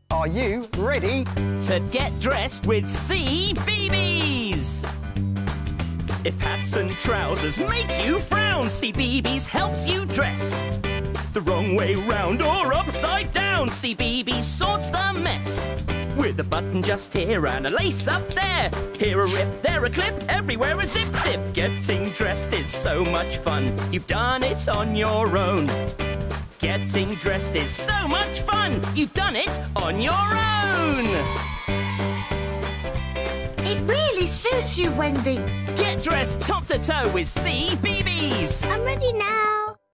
Are you ready? To get dressed with CBeebies! If hats and trousers make you frown, CBeebies helps you dress. The wrong way round or upside down, CBeebies sorts the mess. With a button just here and a lace up there, here a rip, there a clip, everywhere a zip zip. Getting dressed is so much fun, you've done it on your own. Getting dressed is so much fun, you've done it on your own. It really suits you, Wendy. Get dressed top to toe with CBeebies. I'm ready now.